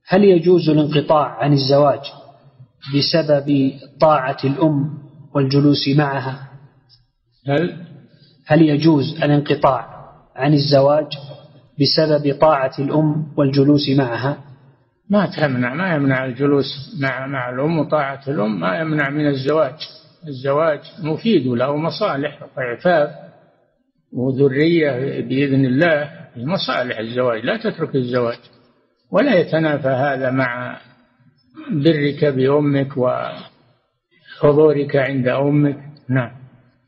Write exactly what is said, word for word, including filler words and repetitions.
هل يجوز الانقطاع عن الزواج بسبب طاعة الأم والجلوس معها؟ هل هل يجوز الانقطاع عن الزواج بسبب طاعة الأم والجلوس معها؟ ما تمنع ما يمنع الجلوس مع مع الأم وطاعة الأم ما يمنع من الزواج. الزواج مفيد له مصالح وعفاف وذرية بإذن الله، مصالح الزواج، لا تترك الزواج، ولا يتنافى هذا مع برك بأمك وحضورك عند أمك. نعم.